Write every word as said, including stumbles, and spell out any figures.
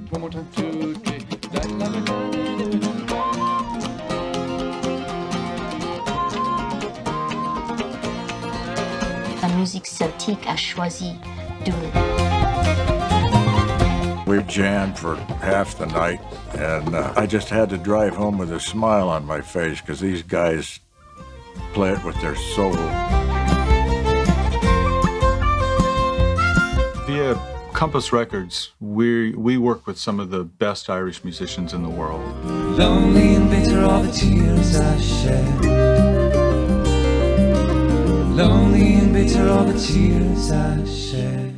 One more time. Two, three. La musique celtique a choisi Doolin. We jammed for half the night, and uh, I just had to drive home with a smile on my face because these guys play it with their soul. Via Compass Records, we we work with some of the best Irish musicians in the world. Lonely and bitter all the tears I shed. Lonely and bitter all the tears I shed.